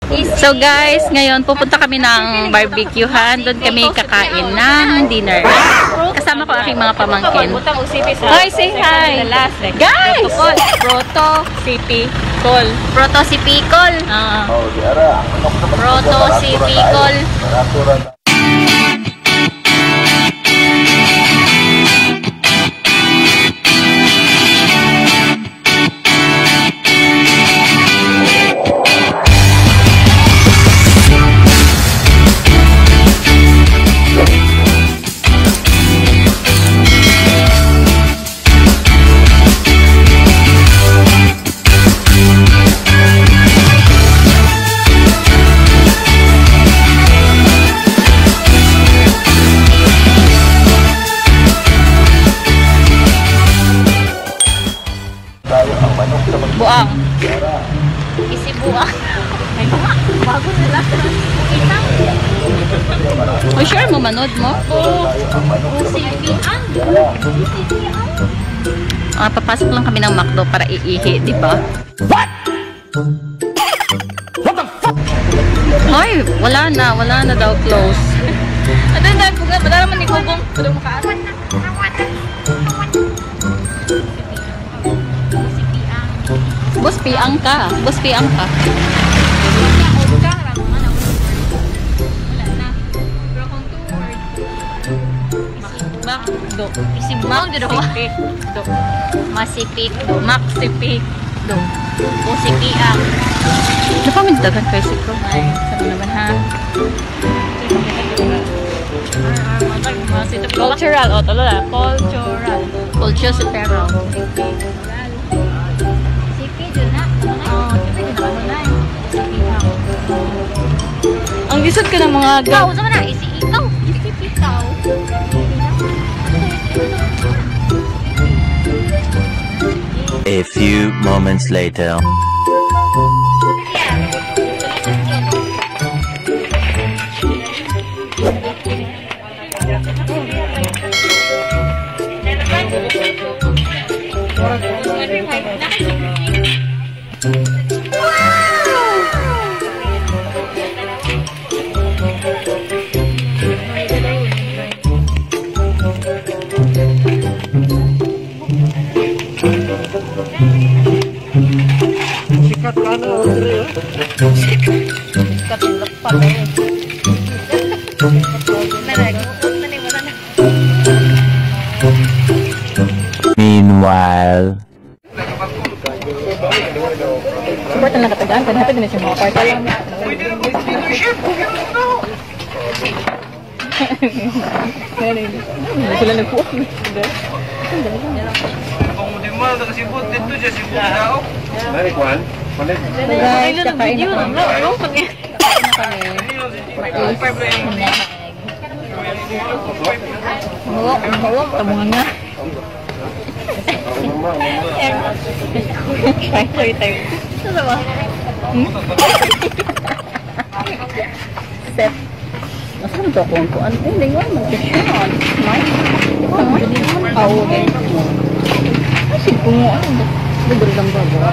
So guys, ngayon pupunta kami ng barbecuehan. Doon kami kakain ng dinner. Kasama ko aking mga pamangkin. Hi, say hi! Guys! Proto, CP, Col. Proto si Pikol. Proto si Pikol. Buang. Isi buang. Ay, bago sila. Isang. O sure mo, manood mo? Oo. Sipian. Papasok lang kami ng McDo para iihi, di ba? What? What the fuck? Ay, wala na daw close. Ano na, wala naman ni Gugong. Pwede mo kaan. Bos piang ka. Bos piang ka. Do. Isibang do. Do. Masipik do. Maksipik do. Busipiang. Ano pa mindagan kayo si ko? Ay, sabi naman ha. Cultural. O, talo na. Cultural. Cultural. Ang lisod ka ng mga ikaw, sama na, ikaw. Ikaw. A few moments later. Sikat ka na, Andre. Sikat yung lakpan na yun. Meanwhile. Support na nakatagaan. Panhatag na siya mga parta lang. Hindi sila nagpuot. Dari Kwan? Guys, kakain na kami. Oo, tabungan nga. Try tayo. Ano ba? Set. Masarap ito kung kuan. Hindi nga, mag-desyon. May? Oo, okay. Ay, sigpo mo. Ano? Libre lang ba ba?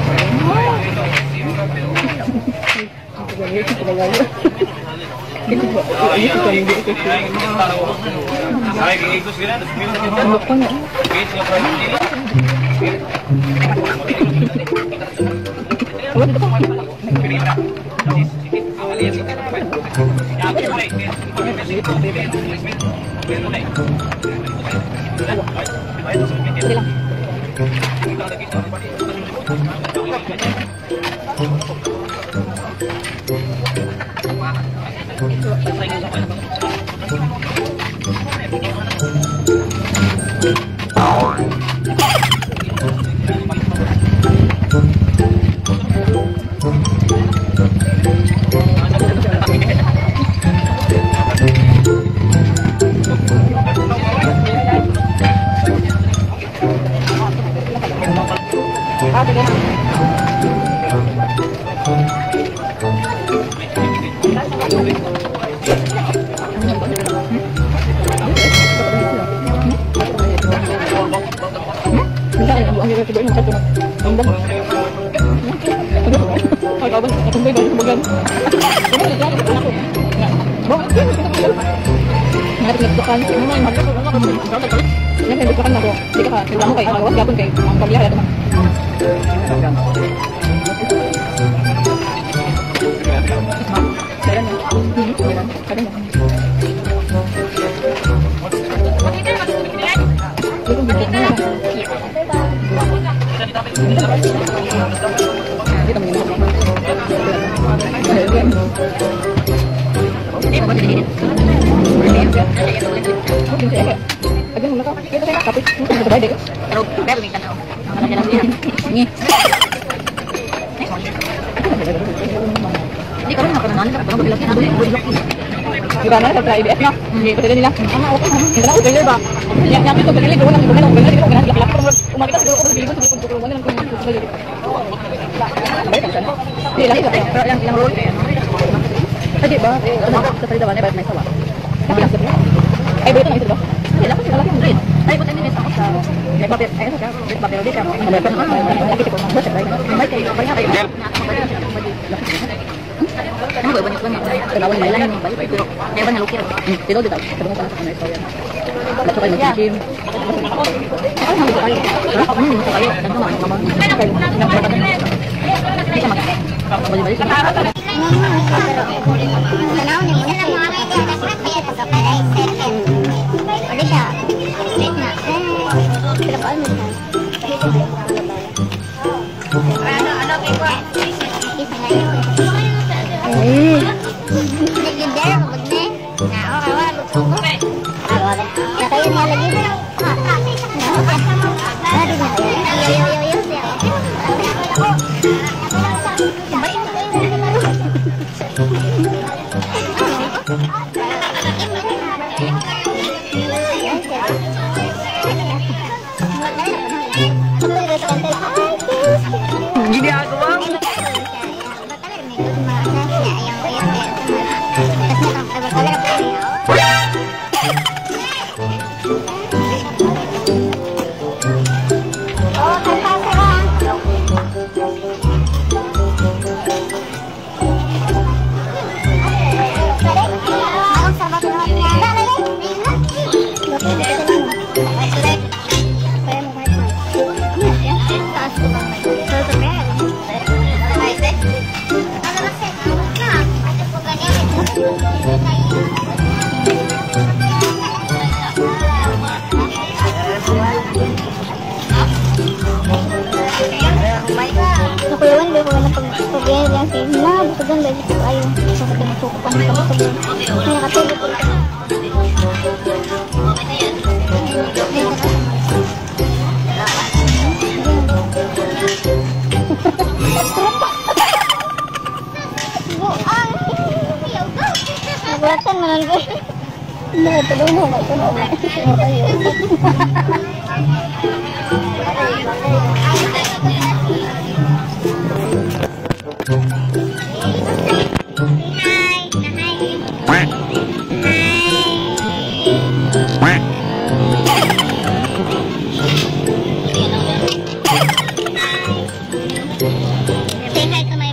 kau pun aku beli baru sebagian. Bawa itu nggak ditekan memang yang ditekan aku jika kamu kayak kalau dia pun kayak mangkal dia ada teman. Gimana kalau try IBS-nya? Pwede nila. Hindi na ako pwede ba? Yang itu pwede doon ang doon pwede dito kan laki laki umali ka siguro ko sa bilibot sa pagkukulo ng pagkukulo. Hindi laki ka pero yang roll. Tadi ba? Sa tadi daw na ba may sawa. Ay beto na ito ba? Hindi laki laki ang green. Ay buti ni sa sa. May papel ay sa may papel dito. Lagi ko sa sa. May kayo pa yan. Ano ba banyak kenawan nila yan balik pero kaya ba nalukir dito dito sabi mo pa sa kanila istorya lato kayo mag-gym ay hindi kayo kayo ganito mga mama kayo hindi ka mag-balik gini aku bang. Nakuyawan ba ko na pag-pag-yan lang kayo na bukagan ba dito kayo sa pagkakasukupan ng kapag-pag kaya katulog ko nakulatan mo lang kayo nakatulong mo kayo say hi to my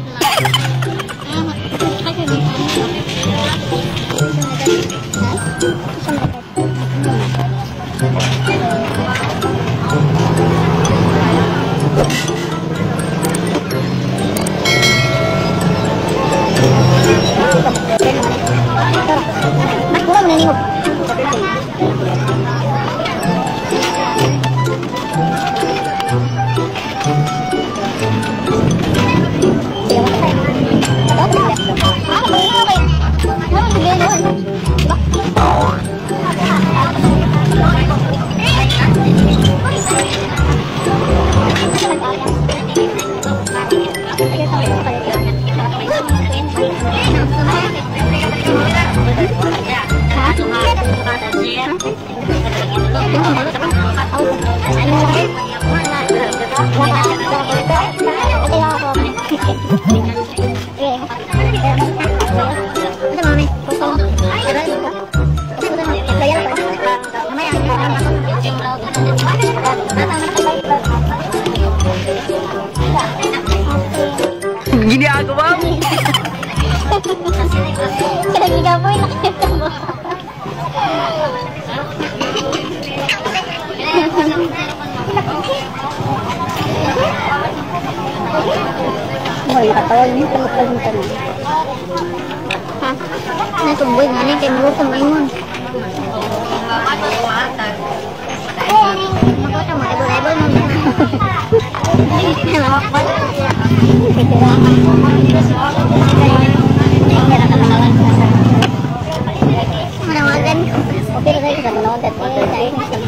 mas kurang menengok Gini ginagawa mo? Kaya gigaboy nakita mo. Nakatawa niyo kung magkalimtan mo. Ha? Natumboy nga na, kaya maluto mo yun. Makota mo, ebol-ebol mo. Manawagan ko. Okay na kayo sa manawan at water dahil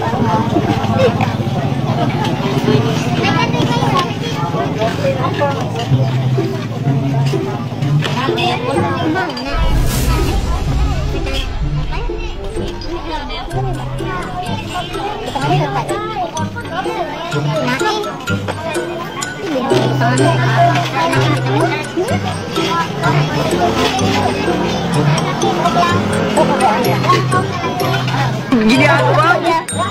Ginagawa mo?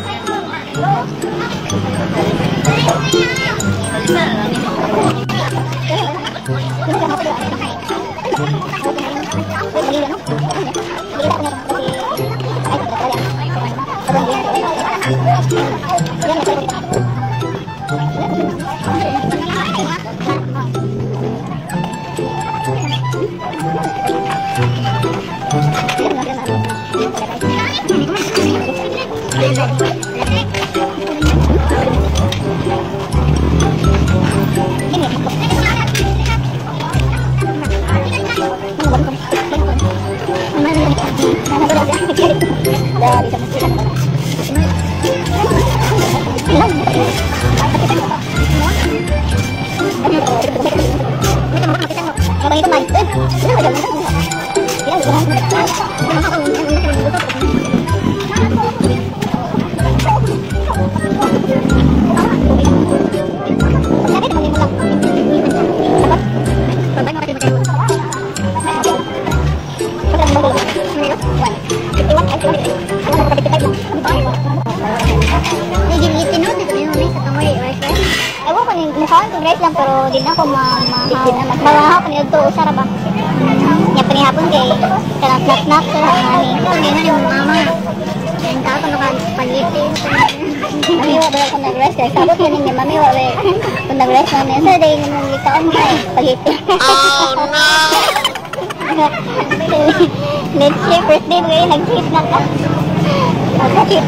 lang pero di na ako mahahap ni ito usara ba nya panihapon kay kana knock sa ani hindi na yung mama ang tao ko nakapalitin mamiwa ba ako nag-rest kay sabot yun niya mamiwa ba kung nag-rest na niya sa day nung likaon ka palitin oh no let's say first day ngayon nag-treat na ka nag-treat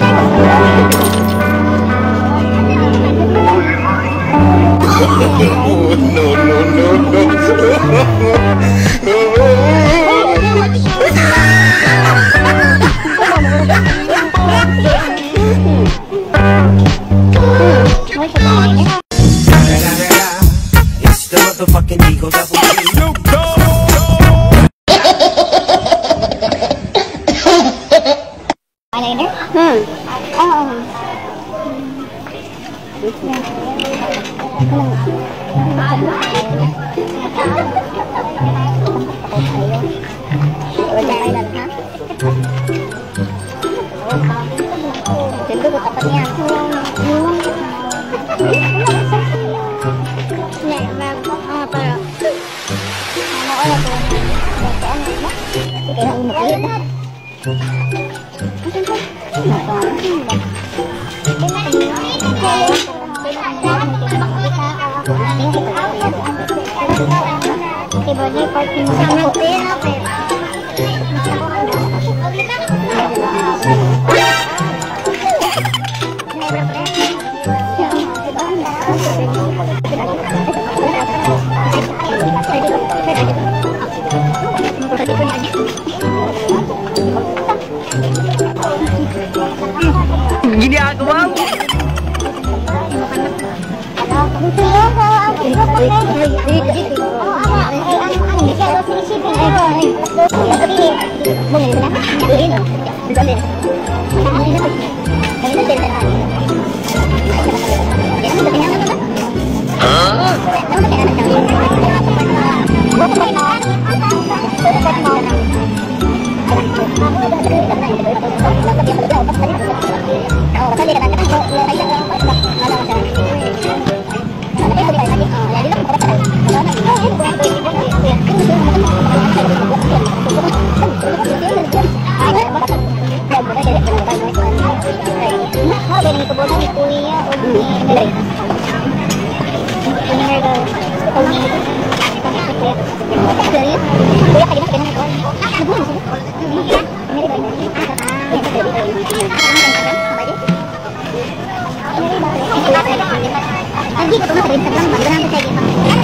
It's the motherfucking Eagle Double G. Eyeliner? Dito ko tapat niya. Body part mo sa hotel na Ginagawa mo? Jadi Lagi ko sa Instagram, magandang ko sa iyo.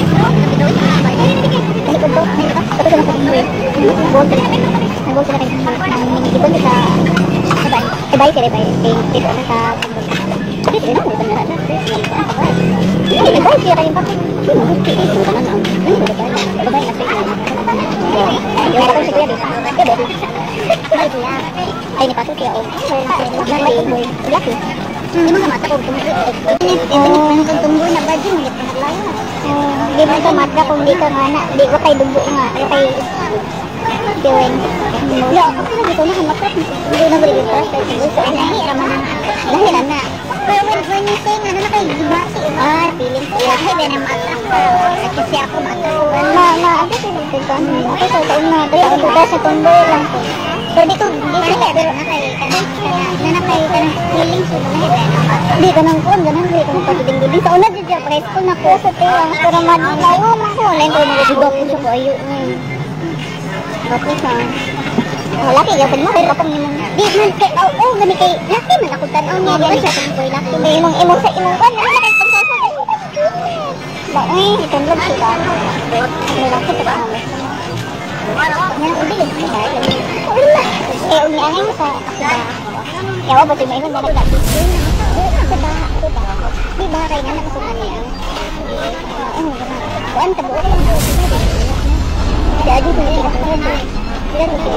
Hindi mo mata ko tumbo na ba din hindi mo ka mata kung di ka nga na di ko kay dugo nga kay diwen ya ako sila dito na mata hindi na balik ka sa lahi naman na pero when you say ano na kay gibati feeling ko lahi din ang mata kasi ako mata ako dito ka ako sa una dito ko sa tumbo lang ko pero dito pero nakay feeling ko di ka nang kuwan ganun di ka nang pagding-dili sa una dito press ko na ko sa tilang pero madlayo ko lain ko nagigop ko sa ayo bakit laki ya pag makita ko nimong di man kay gani kay laki man ako tan-aw niya di siya kung koy laki may imong sa imong kan na kay pagsasa ba itong log sila laki ta kamo yan ulit uni angin sa ya ba may imong na di ba kay nga nakasukan niya kuan tabo jadi ko